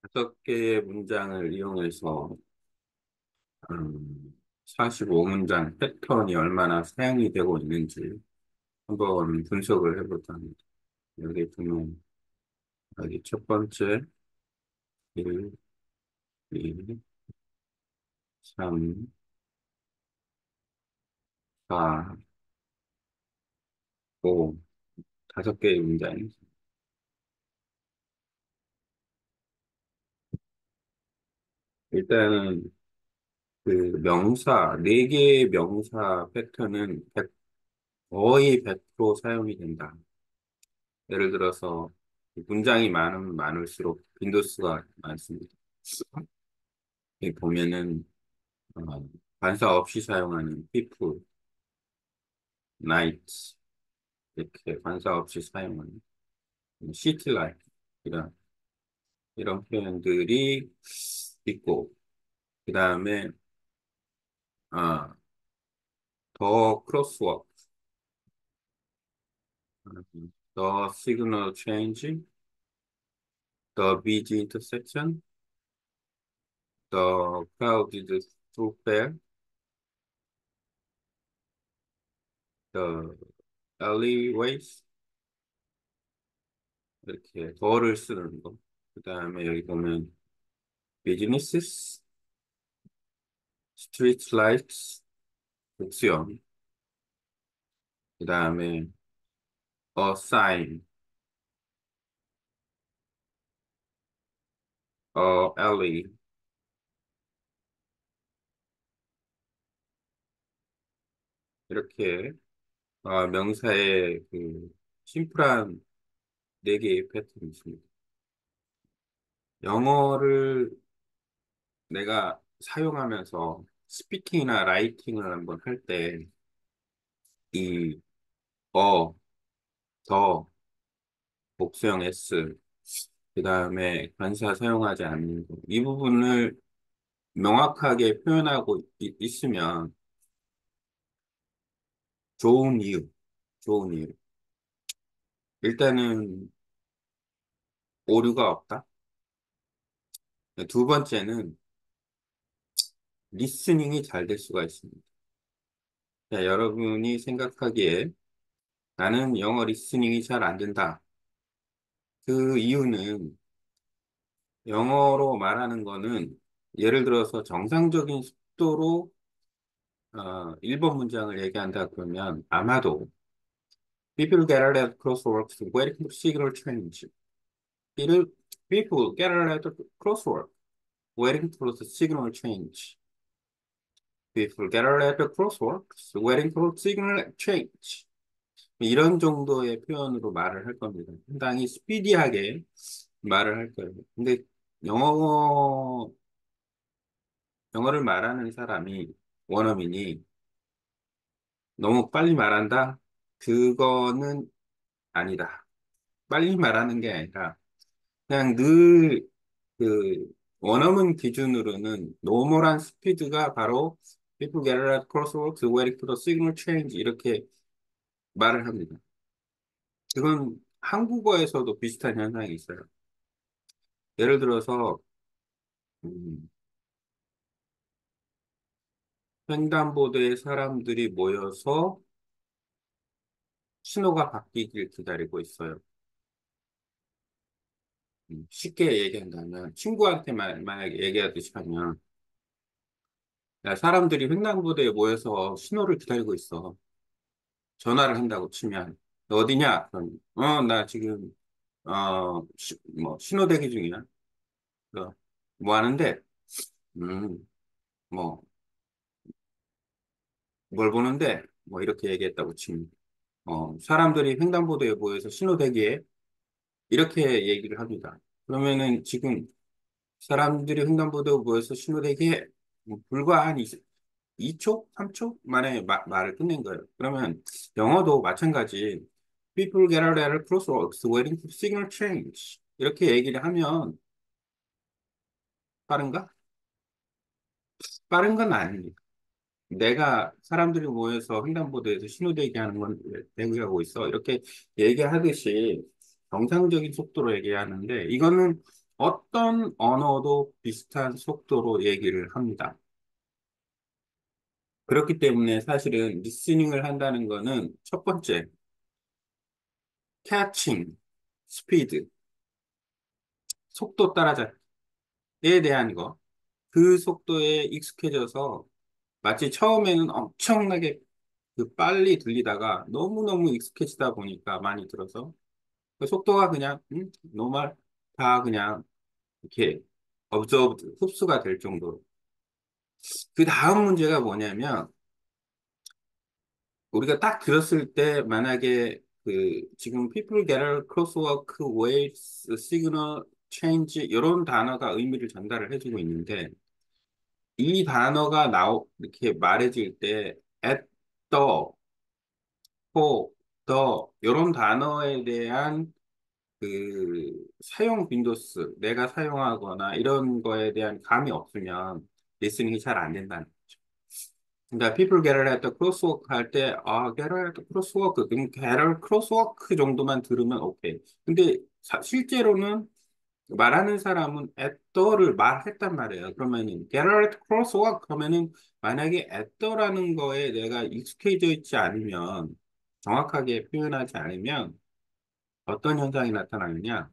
다섯 개의 문장을 이용해서 45문장 패턴이 얼마나 사용이 되고 있는지 한번 분석을 해볼까 합니다. 여기 보면 여기 첫 번째 1, 2, 3, 4, 5 다섯 개의 문장이 일단은 그 명사 네 개의 명사 패턴은 거의 100% 사용이 된다. 예를 들어서 문장이 많으면 많을수록 빈도수가 많습니다. 여기 보면은 어, 반사 없이 사용하는 people, night 이렇게 반사 없이 사용하는 city life 이런 표현들이 있고 그 다음에 아, 더 crosswalk, the signal change, the busy intersection, the crowded thoroughfare, the alleyways 이렇게 더를 쓰는 거. 그 다음에 여기 보면 businesses, street lights, 옵션. 그 다음에 a sign, a alley. 이렇게 명사의 그 심플한 네 개의 패턴이 있습니다. 영어를 내가 사용하면서 스피킹이나 라이팅을 한번 할 때 이 더, 복수형 S, 그 다음에 관사 사용하지 않는 거. 이 부분을 명확하게 표현하고 있으면 좋은 이유, 좋은 이유. 일단은 오류가 없다. 두 번째는 리스닝이 잘 될 수가 있습니다. 자, 여러분이 생각하기에 나는 영어 리스닝이 잘 안 된다. 그 이유는 영어로 말하는 거는 예를 들어서 정상적인 속도로 1번 문장을 얘기한다 그러면 아마도 people gather at crosswalks waiting for signal change. People, people gather at crosswalk waiting for the signal change. People gather at the crosswalks waiting for signal change. 이런 정도의 표현으로 말을 할 겁니다. 상당히 스피디하게 말을 할 거예요. 근데 영어, 영어를 말하는 사람이, 원어민이 너무 빨리 말한다? 그거는 아니다. 빨리 말하는 게 아니라, 그냥 늘 그 원어민 기준으로는 노멀한 스피드가 바로 people get at crosswalks waiting for the signal change 이렇게 말을 합니다. 그건 한국어에서도 비슷한 현상이 있어요. 예를 들어서 음, 횡단보도에 사람들이 모여서 신호가 바뀌길 기다리고 있어요. 쉽게 얘기한다면 친구한테 만약에 얘기하듯이 하면 야, 사람들이 횡단보도에 모여서 신호를 기다리고 있어. 전화를 한다고 치면 너 어디냐? 그럼 나 지금 뭐 신호 대기 중이야. 뭐 하는데 음, 뭐 뭘 보는데 뭐 이렇게 얘기했다고 치면 사람들이 횡단보도에 모여서 신호 대기에 이렇게 얘기를 합니다. 그러면은 지금 사람들이 횡단보도에 모여서 신호 대기에 불과 한 2초, 3초 만에 말을 끝낸 거예요. 그러면 영어도 마찬가지. People get out at crosswalks waiting for signal change. 이렇게 얘기를 하면 빠른가? 빠른 건 아닙니다. 내가 사람들이 모여서 횡단보도에서 신호 대기하는 건 대기하고 있어. 이렇게 얘기하듯이 정상적인 속도로 얘기하는데 이거는 어떤 언어도 비슷한 속도로 얘기를 합니다. 그렇기 때문에 사실은 리스닝을 한다는 거는 첫 번째, 캐칭, 스피드, 속도 따라잡기에 대한 거, 그 속도에 익숙해져서 마치 처음에는 엄청나게 그 빨리 들리다가 너무너무 익숙해지다 보니까 많이 들어서 그 속도가 그냥 노말 다 그냥 이렇게 observed 흡수가 될 정도로. 그 다음 문제가 뭐냐면 우리가 딱 들었을 때 만약에 그 지금 people gather crosswalk waves signal change 이런 단어가 의미를 전달을 해주고 있는데 이 단어가 이렇게 말해질 때 at the, for, the 이런 단어에 대한 그 사용 빈도수 내가 사용하거나 이런 거에 대한 감이 없으면 리스닝이 잘 안 된다는 거죠. 그러니까 people gather at the crosswalk 할 때, gather at the crosswalk, 그럼 gather crosswalk 정도만 들으면 오케이. 근데 실제로는 말하는 사람은 at the를 말했단 말이에요. 그러면은 gather at the crosswalk 하면은 만약에 at the라는 거에 내가 익숙해져 있지 않으면 정확하게 표현하지 않으면 어떤 현상이 나타나느냐?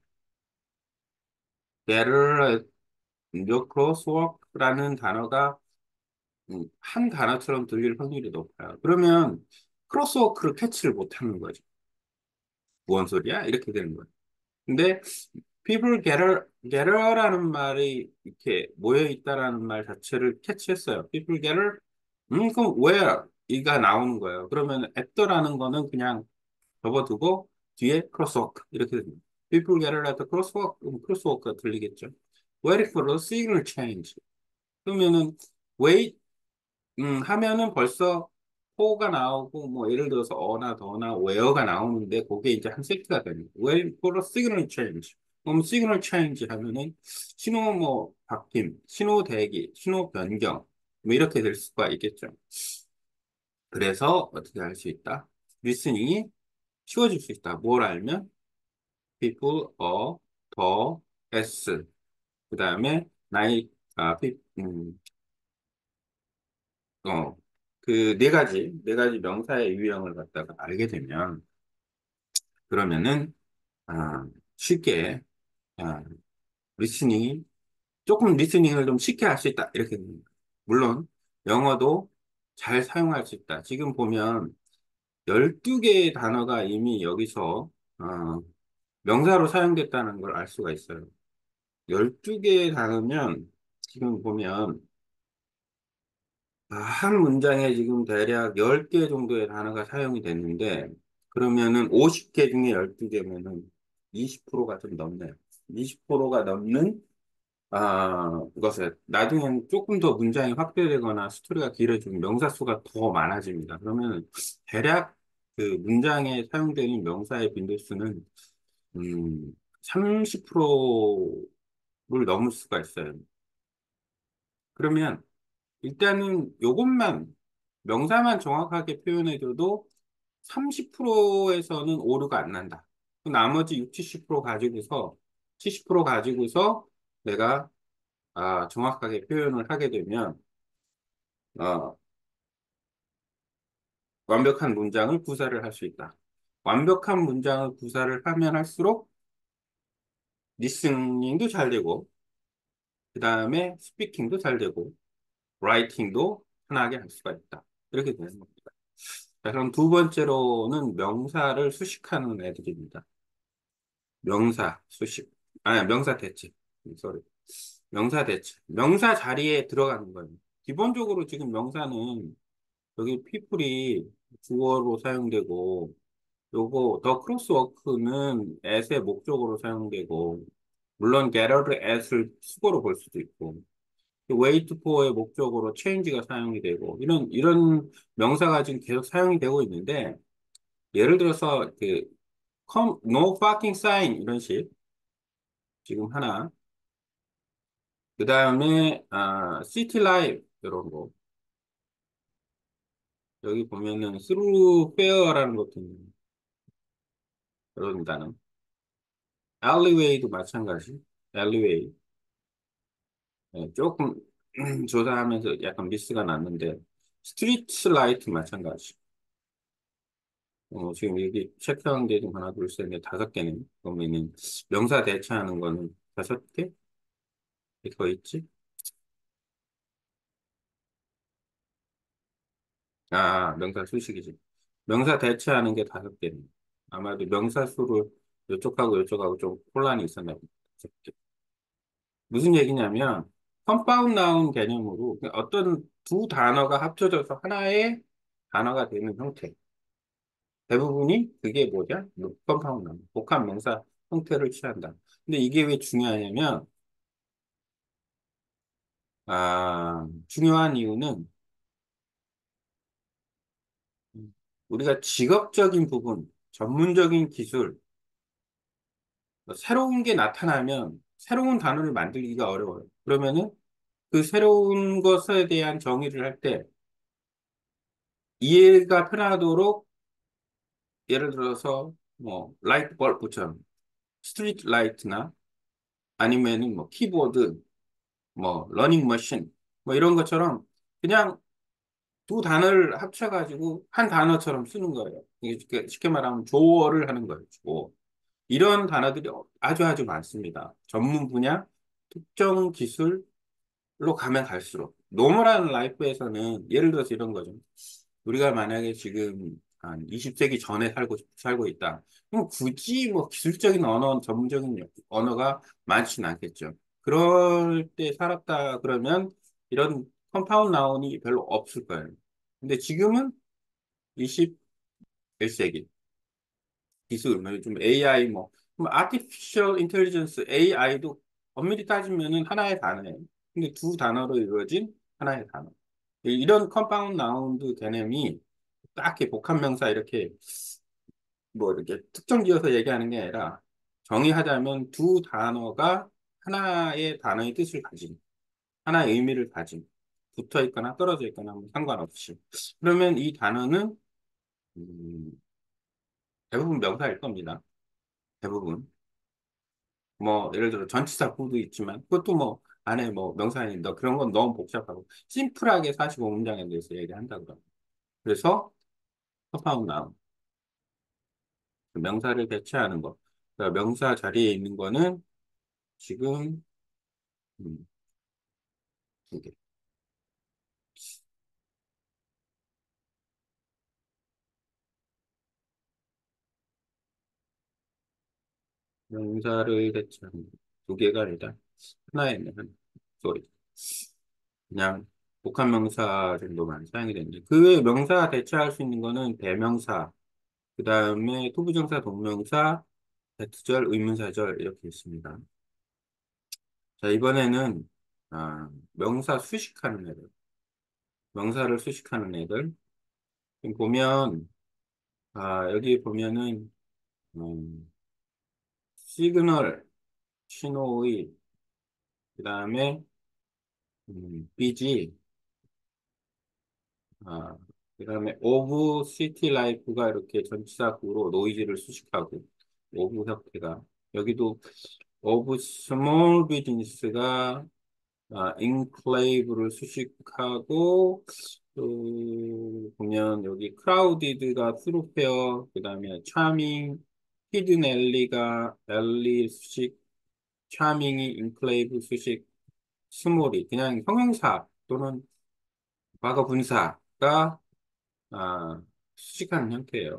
gather at the crosswalk라는 단어가 한 단어처럼 들릴 확률이 높아요. 그러면 크로스워크를 캐치를 못하는 거죠. 뭔 소리야? 이렇게 되는 거예요. 근데 people gather라는 말이 이렇게 모여 있다라는 말 자체를 캐치했어요. people gather, 그럼 where 이가 나오는 거예요. 그러면 at the라는 거는 그냥 접어두고 뒤에 crosswalk 이렇게 됩니다. people gather at the crosswalk, 그럼 crosswalk가 들리겠죠. waiting for the signal change. 그러면은 wait 하면은 벌써 포가 나오고, 뭐, 예를 들어서 어나 더나 웨어가 나오는데, 그게 이제 한 세트가 됩니다. Wait for a signal change. 그럼 signal change 하면은, 신호 뭐, 바뀜, 신호 대기, 신호 변경, 뭐, 이렇게 될 수가 있겠죠. 그래서 어떻게 할 수 있다? 리스닝이 쉬워질 수 있다. 뭘 알면? people, the, s. 그 다음에, 나이, 어, 그 네 가지 명사의 유형을 갖다가 알게 되면, 그러면은, 아, 쉽게, 아, 리스닝이, 조금 리스닝을 좀 쉽게 할 수 있다. 이렇게 됩니다. 물론, 영어도 잘 사용할 수 있다. 지금 보면, 12개의 단어가 이미 여기서, 명사로 사용됐다는 걸 알 수가 있어요. 12개의 단어면, 지금 보면, 한 문장에 지금 대략 10개 정도의 단어가 사용이 됐는데, 그러면은 50개 중에 12개면은 20%가 좀 넘네요. 20%가 넘는, 것을, 나중엔 조금 더 문장이 확대되거나 스토리가 길어지면 명사 수가 더 많아집니다. 그러면 대략 그 문장에 사용되는 명사의 빈도수는, 30%를 넘을 수가 있어요. 그러면 일단은 요것만 명사만 정확하게 표현해줘도 30%에서는 오류가 안 난다. 그 나머지 6, 70% 가지고서 70% 가지고서 내가 정확하게 표현을 하게 되면 어, 완벽한 문장을 구사를 할 수 있다. 완벽한 문장을 구사를 하면 할수록 리스닝도 잘 되고 그 다음에 스피킹도 잘 되고 라이팅도 편하게 할 수가 있다. 이렇게 되는 겁니다. 자, 그럼 두 번째로는 명사를 수식하는 애들입니다. 명사, 수식. 명사 대체. sorry. 명사 대체. 명사 자리에 들어가는 거예요. 기본적으로 지금 명사는 여기 people이 주어로 사용되고, 요거 더 크로스워크는 as의 목적으로 사용되고, 물론 gathered as를 수거로 볼 수도 있고, wait for의 목적으로 change가 사용이 되고, 이런 명사가 지금 계속 사용이 되고 있는데, 예를 들어서 no parking sign 이런 식 지금 하나 그 다음에 city life 이런 거 여기 보면은 through fair라는 것도 있는 그런 단어 alleyway도 마찬가지 LA. 조금 조사하면서 약간 미스가 났는데 스트리트 라이트 마찬가지. 지금 여기 체크한 게 좀 하나, 둘, 셋, 넷, 다섯 개네. 그러면은 명사 대체하는 거는 다섯 개? 더 있지? 명사 수식이지. 명사 대체하는 게 다섯 개네. 아마도 명사 수를 이쪽하고 이쪽하고 좀 혼란이 있었나 보다. 다섯 개. 무슨 얘기냐면 컴파운드 나운 개념으로 어떤 두 단어가 합쳐져서 하나의 단어가 되는 형태. 대부분이 그게 뭐냐? 컴파운드 나운 복합 명사 형태를 취한다. 근데 이게 왜 중요하냐면 중요한 이유는 우리가 직업적인 부분, 전문적인 기술, 새로운 게 나타나면 새로운 단어를 만들기가 어려워요. 그러면은 그 새로운 것에 대한 정의를 할 때 이해가 편하도록 예를 들어서 뭐 라이트 벌브처럼 스트리트 라이트나 아니면은 뭐 키보드, 뭐 러닝 머신 뭐 이런 것처럼 그냥 두 단어를 합쳐가지고 한 단어처럼 쓰는 거예요. 이게 쉽게 말하면 조어를 하는 거예요. 조어. 이런 단어들이 아주 아주 많습니다. 전문 분야, 특정 기술로 가면 갈수록. 노멀한 라이프에서는 예를 들어서 이런 거죠. 우리가 만약에 지금 한 20세기 전에 살고 있다. 그럼 굳이 뭐 기술적인 언어, 전문적인 언어가 많지는 않겠죠. 그럴 때 살았다 그러면 이런 컴파운드 나운이 별로 없을 거예요. 근데 지금은 21세기 기술, 뭐 요즘 AI 뭐 artificial intelligence AI도 엄밀히 따지면은 하나의 단어예요. 근데 두 단어로 이루어진 하나의 단어. 이런 컴파운드 나운드 개념이 딱히 복합명사 이렇게 뭐 이렇게 특정 지어서 얘기하는 게 아니라 정의하자면 두 단어가 하나의 단어의 뜻을 가진 하나의 의미를 가진 붙어 있거나 떨어져 있거나 뭐 상관없이 그러면 이 단어는 음, 대부분 명사일 겁니다. 대부분 뭐 예를 들어 전치사 구도 있지만 그것도 뭐 안에 뭐 명사인데 그런 건 너무 복잡하고 심플하게 45문장에 대해서 얘기한다 그러면 그래서 컴파운드 나운 그 명사를 대체하는 거 그러니까 명사 자리에 있는 거는 지금 음, 이게 명사를 대체하는 두 개가 아니라 하나에 있는 한 소리 그냥 복합 명사 정도만 사용이 되는데 그 외에 명사 대체할 수 있는 거는 대명사 그 다음에 투부정사 동명사 대투절 의문사절 이렇게 있습니다. 자, 이번에는 명사 수식하는 애들, 명사를 수식하는 애들. 지금 보면 여기 보면은 시그널, 신호의, 그다음에 BG, 아, 그다음에 오브 시티 라이프가 이렇게 전치사구로 노이즈를 수식하고 오브 형태가 여기도 오브 스몰 비즈니스가 인클레이브를 수식하고 또 보면 여기 크라우디드가 스루페어 그다음에 차밍 히든 엘리가 엘리 수식 차밍이 인클레이브 수식 스몰이 그냥 형용사 또는 과거 분사가 아, 수식하는 형태예요.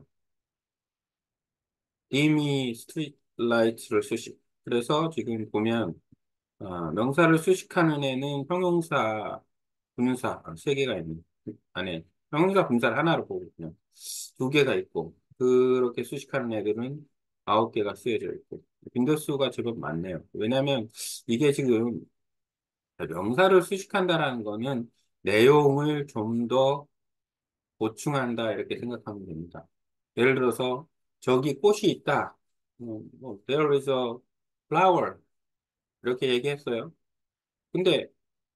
이미 스트리트 라이트를 수식. 그래서 지금 보면 명사를 수식하는 애는 형용사, 분사 세 개가 있는 안에 형용사 분사를 하나로 보거든요. 두 개가 있고 그렇게 수식하는 애들은 아홉 개가 쓰여져 있고 빈도수가 제법 많네요. 왜냐하면 이게 지금 명사를 수식한다라는 거는 내용을 좀 더 보충한다 이렇게 생각하면 됩니다. 예를 들어서 저기 꽃이 있다. 뭐, there is a flower 이렇게 얘기했어요. 근데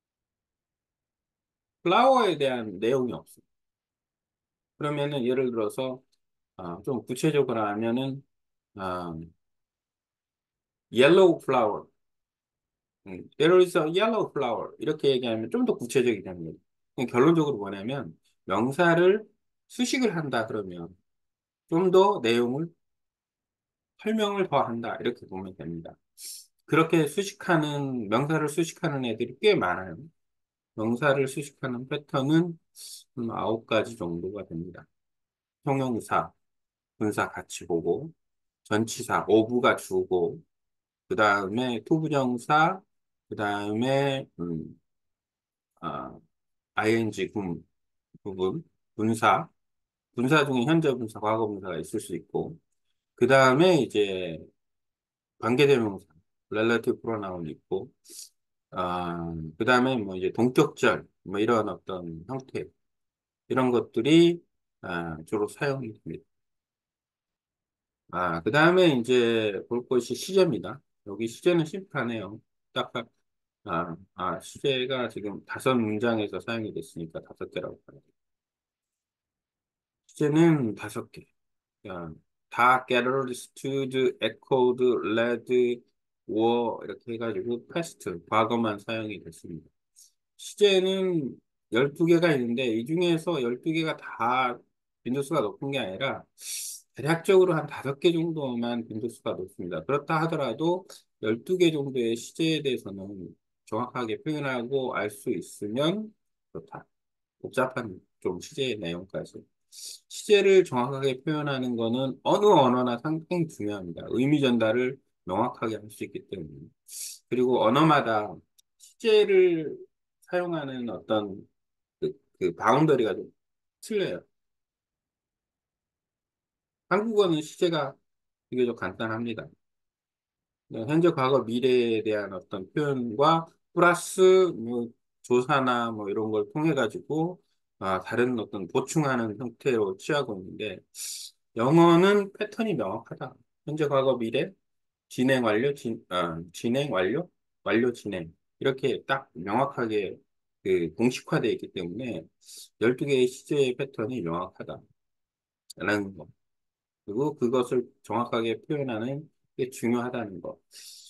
플라워에 대한 내용이 없어요. 그러면은 예를 들어서 좀 구체적으로 하면은 아, yellow flower There is a yellow flower. 이렇게 얘기하면 좀 더 구체적이 됩니다. 결론적으로 뭐냐면, 명사를 수식을 한다 그러면 좀 더 내용을 설명을 더 한다. 이렇게 보면 됩니다. 그렇게 수식하는, 명사를 수식하는 애들이 꽤 많아요. 명사를 수식하는 패턴은 9가지 정도가 됩니다. 형용사, 분사 같이 보고, 전치사, 오브가 주고, 그 다음에 투부정사, 그 다음에, 아, ing 부분, 분사, 분사 중에 현재 분사, 과거 분사가 있을 수 있고, 그 다음에 이제 관계대명사, relative pronoun이 있고, 그 다음에 뭐 이제 동격절, 뭐 이런 어떤 형태, 이런 것들이 주로 사용이 됩니다. 그 다음에 이제 볼 것이 시제입니다. 여기 시제는 심플하네요. 딱, 시제가 지금 5문장에서 사용이 됐으니까 5개라고 봐요. 시제는 5개. 야, 다 gathered, stood, echoed, led, were 이렇게 해가지고 past, 과거만 사용이 됐습니다. 시제는 12개가 있는데 이 중에서 12개가 다 빈도수가 높은 게 아니라 대략적으로 한 5개 정도만 빈도수가 높습니다. 그렇다 하더라도 12개 정도의 시제에 대해서는 정확하게 표현하고 알 수 있으면 좋다. 복잡한 좀 시제의 내용까지. 시제를 정확하게 표현하는 거는 어느 언어나 상당히 중요합니다. 의미 전달을 명확하게 할 수 있기 때문에. 그리고 언어마다 시제를 사용하는 어떤 그 바운더리가 좀 틀려요. 한국어는 시제가 비교적 간단합니다. 현재, 과거, 미래에 대한 어떤 표현과 플러스 뭐 조사나 뭐 이런 걸 통해 가지고 다른 어떤 보충하는 형태로 취하고 있는데 영어는 패턴이 명확하다. 현재, 과거, 미래, 진행 완료, 진행 완료, 완료 진행 이렇게 딱 명확하게 그 공식화되어 있기 때문에 12개의 시제 패턴이 명확하다라는 거. 그리고 그것을 정확하게 표현하는 게 중요하다는 거.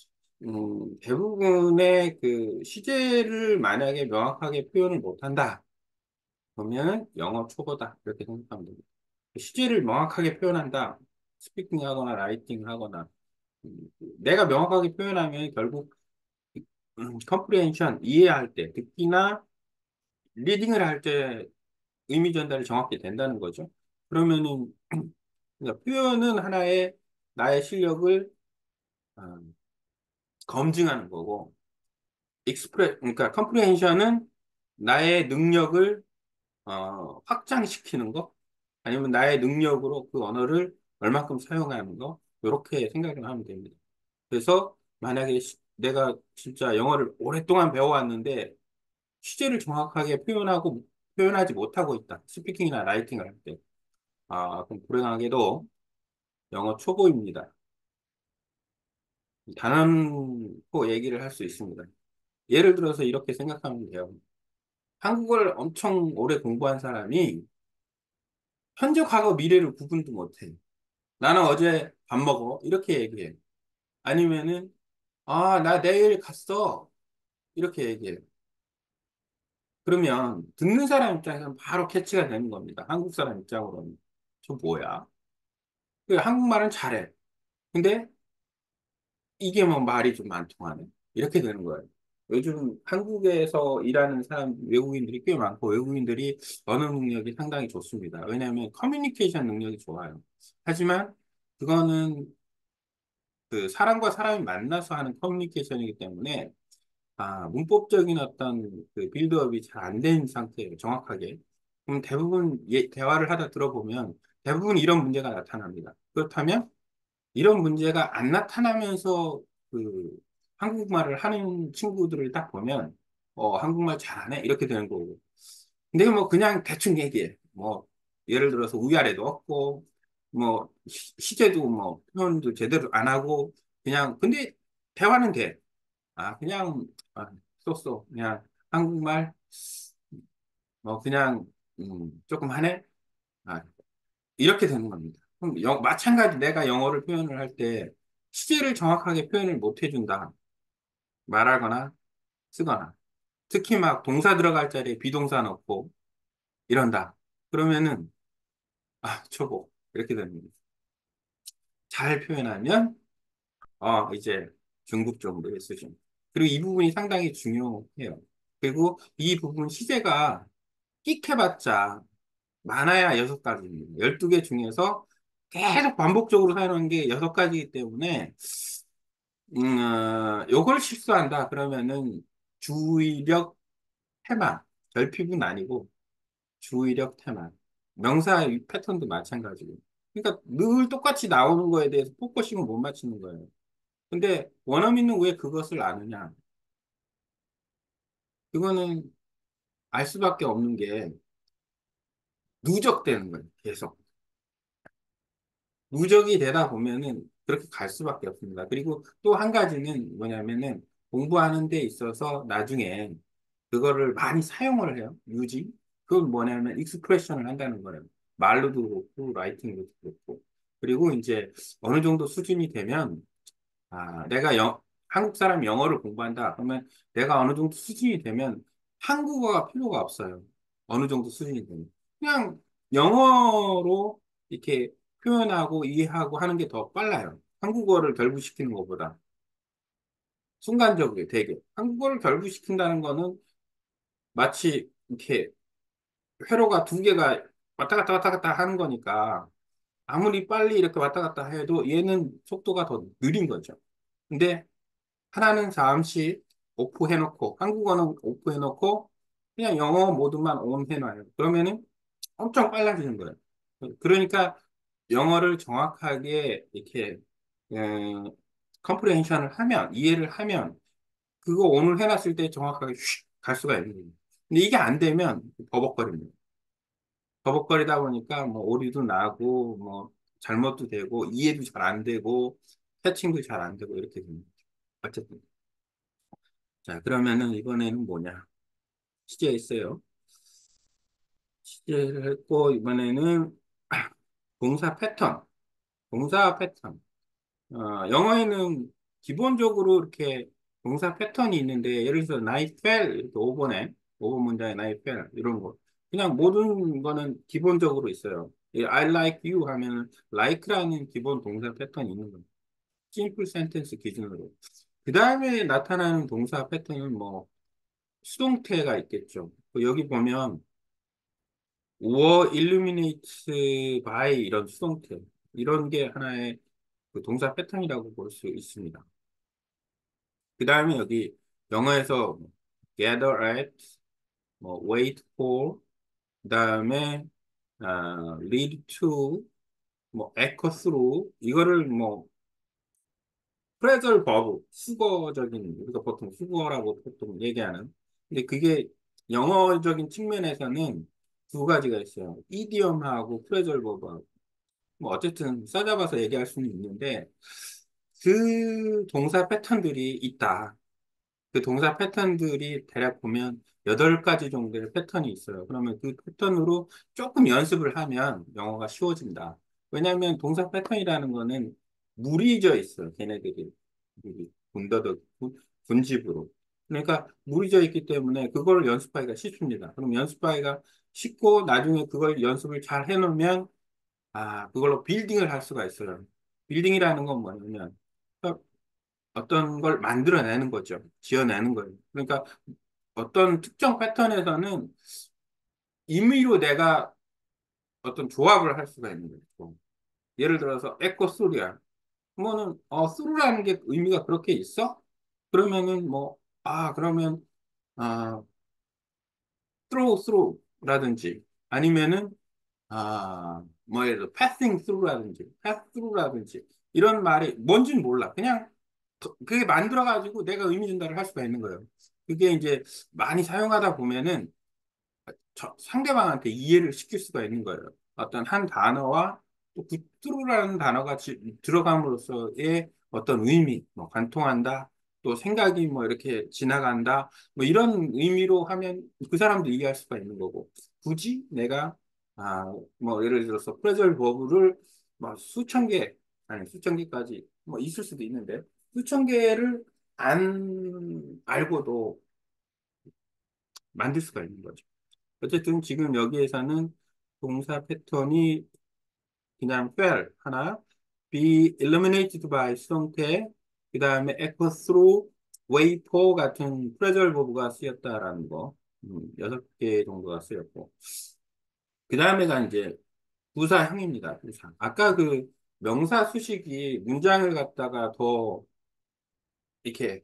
대부분의 그 시제를 만약에 명확하게 표현을 못한다. 그러면 영어 초보다. 이렇게 생각하면 됩니다. 시제를 명확하게 표현한다. 스피킹 하거나 라이팅 하거나. 내가 명확하게 표현하면 결국 컴프리hen션, 이해할 때, 듣기나 리딩을 할 때 의미 전달이 정확히 된다는 거죠. 그러면은, 그러니까 표현은 하나의 나의 실력을 어, 검증하는 거고, 그러니까 컴프리헨션은 나의 능력을 확장시키는 거, 아니면 나의 능력으로 그 언어를 얼마큼 사용하는 거, 이렇게 생각을 하면 됩니다. 그래서 만약에 내가 진짜 영어를 오랫동안 배워왔는데 취재를 정확하게 표현하지 못하고 있다. 스피킹이나 라이팅을 할 때. 그럼 불행하게도 영어 초보입니다. 단언코 얘기를 할 수 있습니다. 예를 들어서 이렇게 생각하면 돼요. 한국어를 엄청 오래 공부한 사람이 현재, 과거, 미래를 구분도 못해. 나는 어제 밥 먹어. 이렇게 얘기해. 아니면은, 나 내일 갔어. 이렇게 얘기해. 그러면 듣는 사람 입장에서는 바로 캐치가 되는 겁니다. 한국 사람 입장으로는. 저 뭐야? 한국말은 잘해. 근데 이게 뭐 말이 좀 안 통하네. 이렇게 되는 거예요. 요즘 한국에서 일하는 외국인들이 꽤 많고, 외국인들이 언어 능력이 상당히 좋습니다. 왜냐하면 커뮤니케이션 능력이 좋아요. 하지만 그거는 그 사람과 사람이 만나서 하는 커뮤니케이션이기 때문에, 문법적인 어떤 그 빌드업이 잘 안 된 상태예요. 정확하게. 그럼 대부분 대화를 하다 들어보면 대부분 이런 문제가 나타납니다. 그렇다면 이런 문제가 안 나타나면서 그 한국말을 하는 친구들을 딱 보면 한국말 잘하네 이렇게 되는 거고. 근데 뭐 그냥 대충 얘기해. 뭐 예를 들어서 위아래도 없고 뭐 시제도 뭐 표현도 제대로 안 하고 그냥 근데 대화는 돼. 그냥 쏘쏘 그냥 한국말 뭐 그냥 조금 하네. 아, 이렇게 되는 겁니다. 그럼 마찬가지 내가 영어를 표현을 할 때 시제를 정확하게 표현을 못 해준다. 말하거나 쓰거나. 특히 막 동사 들어갈 자리에 비동사 넣고 이런다. 그러면은, 초보. 이렇게 됩니다. 잘 표현하면, 이제 중급 정도의 수준. 그리고 이 부분이 상당히 중요해요. 그리고 이 부분 시제가 끽 해봤자 많아야 6가지입니다. 12개 중에서 계속 반복적으로 사용하는 게 6가지이기 때문에, 요걸 실수한다. 그러면은 주의력 테마, 결핍은 아니고 주의력 테마. 명사 패턴도 마찬가지고. 그러니까 늘 똑같이 나오는 거에 대해서 포커싱을 못 맞추는 거예요. 근데 원어민은 왜 그것을 아느냐? 그거는 알 수밖에 없는 게 누적되는 거예요. 계속. 누적이 되다 보면은 그렇게 갈 수밖에 없습니다. 그리고 또 한 가지는 뭐냐면은 공부하는 데 있어서 나중에 그거를 많이 사용을 해요. 유지. 그건 뭐냐면 익스프레션을 한다는 거예요. 말로도 그렇고 라이팅도 그렇고. 그리고 이제 어느 정도 수준이 되면 내가 한국 사람 영어를 공부한다. 그러면 내가 어느 정도 수준이 되면 한국어가 필요가 없어요. 어느 정도 수준이 되면. 그냥 영어로 이렇게 표현하고 이해하고 하는 게 더 빨라요. 한국어를 결부시키는 것보다. 순간적으로 되게. 한국어를 결부시킨다는 거는 마치 이렇게 회로가 2개가 왔다 갔다 왔다 갔다 하는 거니까 아무리 빨리 이렇게 왔다 갔다 해도 얘는 속도가 더 느린 거죠. 근데 하나는 잠시 오프해놓고, 한국어는 오프해놓고, 그냥 영어 모드만 온 해놔요. 그러면은 엄청 빨라지는 거예요. 그러니까 영어를 정확하게 이렇게, 컴프레hen션을 하면, 이해를 하면, 그거 오늘 해놨을 때 정확하게 슉 갈 수가 있는 거예요. 근데 이게 안 되면 버벅거립니다. 버벅거리다 보니까 뭐 오류도 나고, 뭐 잘못도 되고, 이해도 잘 안 되고, 캐칭도 잘 안 되고, 이렇게 됩니다. 어쨌든. 자, 그러면은 이번에는 뭐냐? 시제 있어요. 시제를 했고, 이번에는 동사 패턴. 동사 패턴. 영어에는 기본적으로 이렇게 동사 패턴이 있는데, 예를 들어서 night fell, 이렇게 5번에, 5번 문장에 night fell, 이런 거. 그냥 모든 거는 기본적으로 있어요. 이 I like you 하면 like라는 기본 동사 패턴이 있는 거예요. simple sentence 기준으로. 그 다음에 나타나는 동사 패턴은 뭐, 수동태가 있겠죠. 여기 보면, were illuminated by 이런 수동태. 이런 게 하나의 그 동사 패턴이라고 볼 수 있습니다. 그 다음에 여기 영어에서 gather at, 뭐 wait for, 그 다음에 lead to, 뭐 echo through, 이거를 뭐 프레절 버브, 수거적인, 우리가 보통 수거라고 보통 얘기하는. 근데 그게 영어적인 측면에서는 2가지가 있어요. 이디엄하고 프레절 버브하고. 뭐 어쨌든 싸잡아서 얘기할 수는 있는데 그 동사 패턴들이 있다. 그 동사 패턴들이 대략 보면 8가지 정도의 패턴이 있어요. 그러면 그 패턴으로 조금 연습을 하면 영어가 쉬워진다. 왜냐하면 동사 패턴이라는 거는 무리져 있어요. 걔네들이. 군더더기, 군집으로. 그러니까 무리져 있기 때문에 그걸 연습하기가 쉽습니다. 그럼 연습하기가 쉽고 나중에 그걸 연습을 잘 해놓으면 그걸로 빌딩을 할 수가 있어요. 빌딩이라는 건 뭐냐면 어떤 걸 만들어내는 거죠. 지어내는 거예요. 그러니까 어떤 특정 패턴에서는 임의로 내가 어떤 조합을 할 수가 있는 거죠. 예를 들어서 에코 소리야. 그러면은 소리라는 게 의미가 그렇게 있어? 그러면은 뭐 그러면 아 through라든지 아니면은 뭐 예를 들어 passing through라든지 pass through라든지 이런 말이 뭔지는 몰라. 그냥 그게 만들어가지고 내가 의미 전달을 할 수가 있는 거예요. 그게 이제 많이 사용하다 보면은 상대방한테 이해를 시킬 수가 있는 거예요. 어떤 한 단어와 또 굿뚜루라는 단어가 들어감으로써의 어떤 의미, 뭐 관통한다, 또 생각이 뭐 이렇게 지나간다, 뭐 이런 의미로 하면 그 사람도 이해할 수가 있는 거고, 굳이 내가 뭐 예를 들어서 프레절 버브를 뭐 수천 개, 아니 수천 개까지 뭐 있을 수도 있는데 수천 개를 안 알고도 만들 수가 있는 거죠. 어쨌든 지금 여기에서는 동사 패턴이 그냥 fail 하나, be eliminated by 수동태, 그 다음에 echo through, wait for 같은 프레절 버브가 쓰였다라는 거, 6개 정도가 쓰였고, 그 다음에가 이제 부사형입니다. 부사. 아까 그 명사 수식이 문장을 갖다가 더 이렇게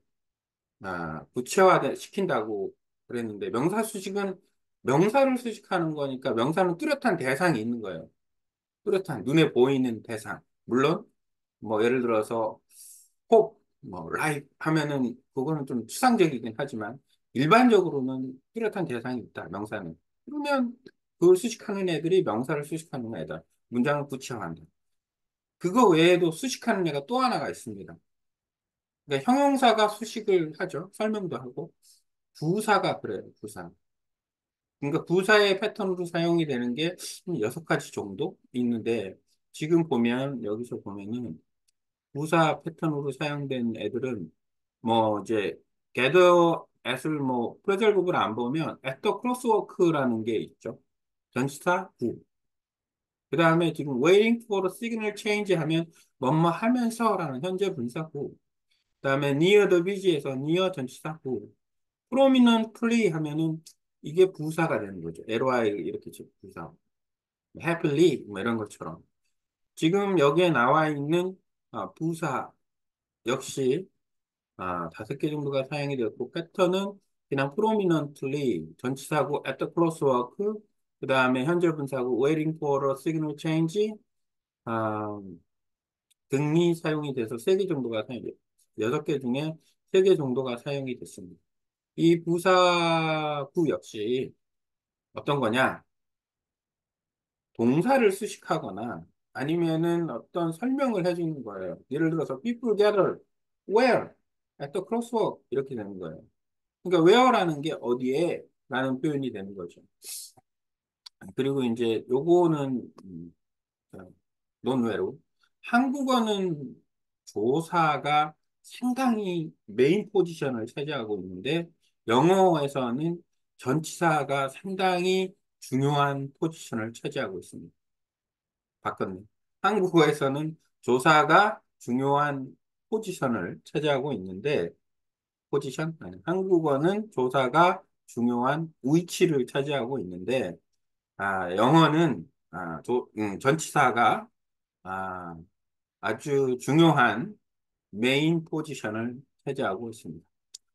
구체화 시킨다고 그랬는데 명사 수식은 명사를 수식하는 거니까 명사는 뚜렷한 대상이 있는 거예요. 뚜렷한 눈에 보이는 대상. 물론 뭐 예를 들어서 hope, 뭐 life 하면은 그거는 좀 추상적이긴 하지만 일반적으로는 뚜렷한 대상이 있다. 명사는. 그러면 그걸 수식하는 애들이 명사를 수식하는 애다. 문장을 구체화한다. 그거 외에도 수식하는 애가 또 하나가 있습니다. 그러니까 형용사가 수식을 하죠. 설명도 하고. 부사가 그래요. 부사. 그러니까 부사의 패턴으로 사용이 되는 게 6가지 정도 있는데 지금 보면 여기서 보면은 부사 패턴으로 사용된 애들은 뭐 이제 gather at을 뭐 프레젤 부분을 안 보면 at the crosswalk라는 게 있죠. 전치사 부. 그 다음에 지금 waiting for a signal change 하면 뭐뭐 하면서라는 현재 분사 부. 그 다음에 near the beach에서 near 전치사 부. prominently 하면은 이게 부사가 되는 거죠. ly 이렇게 부사. happily 뭐 이런 것처럼. 지금 여기에 나와 있는 부사 역시 5개 정도가 사용이 되었고, 패턴은 그냥 prominently, 전치사고 at the crosswalk, 그 다음에 현재 분사고 waiting for a signal change, 아, 등이 사용이 돼서 3개 정도가 사용이 돼요. 6개 중에 3개 정도가 사용이 됐습니다. 이 부사구 역시 어떤 거냐? 동사를 수식하거나 아니면은 어떤 설명을 해주는 거예요. 예를 들어서 people gather where at the crosswalk 이렇게 되는 거예요. 그러니까 where라는 게 어디에 라는 표현이 되는 거죠. 그리고 이제 요거는 논외로 한국어는 조사가 상당히 메인 포지션을 차지하고 있는데 영어에서는 전치사가 상당히 중요한 포지션을 차지하고 있습니다. 바꿨네. 한국어에서는 조사가 중요한 포지션을 차지하고 있는데 포지션? 아니, 한국어는 조사가 중요한 위치를 차지하고 있는데 영어는 전치사가 아, 아주 중요한 메인 포지션을 차지하고 있습니다.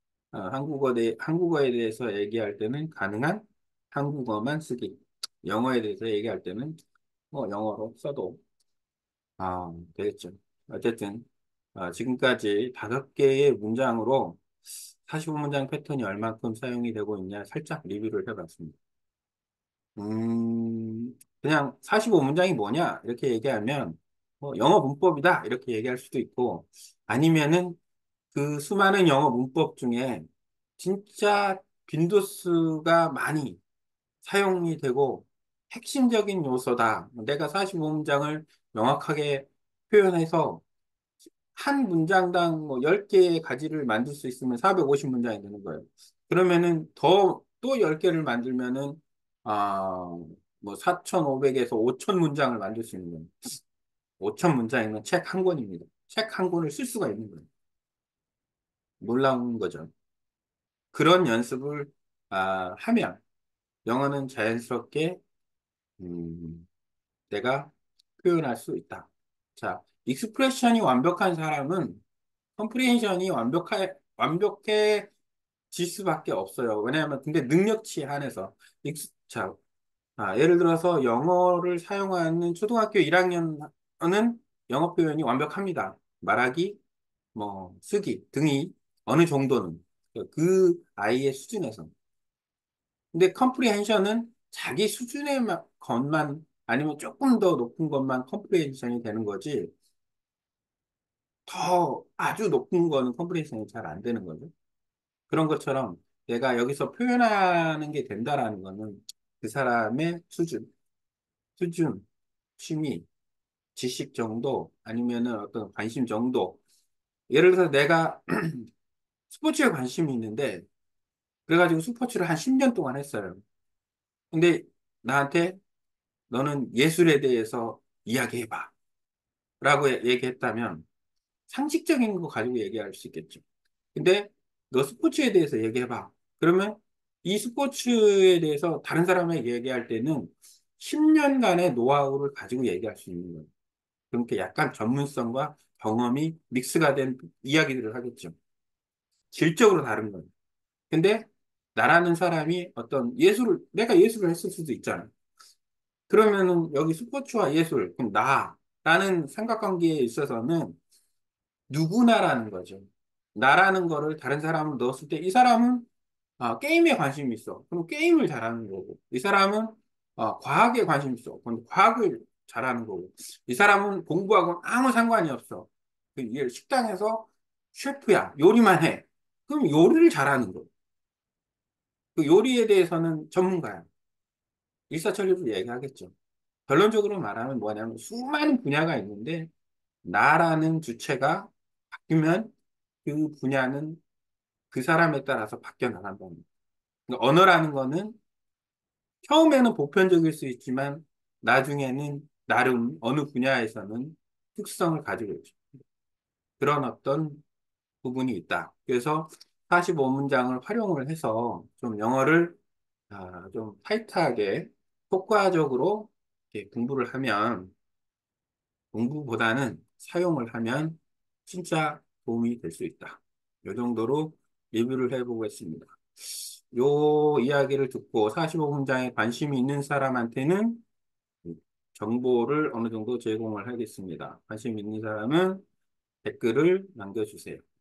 한국어에 대해서 얘기할 때는 가능한 한국어만 쓰기. 영어에 대해서 얘기할 때는 뭐 영어로 써도 되겠죠. 어쨌든 지금까지 5개의 문장으로 45문장 패턴이 얼만큼 사용이 되고 있냐 살짝 리뷰를 해봤습니다. 그냥 45문장이 뭐냐 이렇게 얘기하면 뭐 영어 문법이다 이렇게 얘기할 수도 있고 아니면은 그 수많은 영어 문법 중에 진짜 빈도수가 많이 사용이 되고 핵심적인 요소다. 내가 45문장을 명확하게 표현해서 한 문장당 뭐 10개의 가지를 만들 수 있으면 450문장이 되는 거예요. 그러면은 또 10개를 만들면은, 뭐 4,500에서 5,000문장을 만들 수 있는 거예요. 5,000문장이면 책 한 권입니다. 책 한 권을 쓸 수가 있는 거예요. 놀라운 거죠. 그런 연습을, 하면 영어는 자연스럽게, 음, 내가 표현할 수 있다. 자, 익스프레션이 완벽한 사람은 컴프리hen션이 완벽해질 수밖에 없어요. 왜냐하면 근데 능력치에 한해서 자, 예를 들어서 영어를 사용하는 초등학교 1학년은 영어 표현이 완벽합니다. 말하기, 뭐 쓰기 등이 어느 정도는 그 아이의 수준에서. 근데 컴프리hen션은 자기 수준의 것만 아니면 조금 더 높은 것만 컴프리hen션이 되는 거지. 더 아주 높은 거는 컴프리hen션이 잘 안 되는 거죠. 그런 것처럼 내가 여기서 표현하는 게 된다라는 거는 그 사람의 수준, 취미, 지식 정도, 아니면은 어떤 관심 정도. 예를 들어서 내가 스포츠에 관심이 있는데, 그래가지고 스포츠를 한 10년 동안 했어요. 근데 나한테 너는 예술에 대해서 이야기해봐. 라고 얘기했다면 상식적인 거 가지고 얘기할 수 있겠죠. 근데 너 스포츠에 대해서 얘기해봐. 그러면 이 스포츠에 대해서 다른 사람에게 얘기할 때는 10년간의 노하우를 가지고 얘기할 수 있는 거예요. 그렇게 약간 전문성과 경험이 믹스가 된 이야기들을 하겠죠. 질적으로 다른 거예요. 근데 나라는 사람이 어떤 내가 예술을 했을 수도 있잖아. 그러면은 여기 스포츠와 예술, 그럼 나라는 삼각관계에 있어서는 누구나라는 거죠. 나라는 거를 다른 사람을 넣었을 때 이 사람은 게임에 관심이 있어. 그럼 게임을 잘하는 거고. 이 사람은 과학에 관심이 있어. 그럼 과학을 잘하는 거고. 이 사람은 공부하고 아무 상관이 없어. 이 식당에서 셰프야. 요리만 해. 그럼 요리를 잘하는 거. 그 요리에 대해서는 전문가야. 일사천리로 얘기하겠죠. 결론적으로 말하면 뭐냐면 수많은 분야가 있는데 나라는 주체가 바뀌면 그 분야는 그 사람에 따라서 바뀌어 나간다는 거예요. 그러니까 언어라는 거는 처음에는 보편적일 수 있지만 나중에는 나름 어느 분야에서는 특성을 가지고 있죠. 그런 어떤 부분이 있다. 그래서 45문장을 활용을 해서 좀 영어를 좀 타이트하게 효과적으로 이렇게 공부를 하면 공부보다는 사용을 하면 진짜 도움이 될 수 있다. 이 정도로 리뷰를 해보겠습니다. 요 이야기를 듣고 45문장에 관심이 있는 사람한테는 정보를 어느 정도 제공을 하겠습니다. 관심 있는 사람은 댓글을 남겨주세요.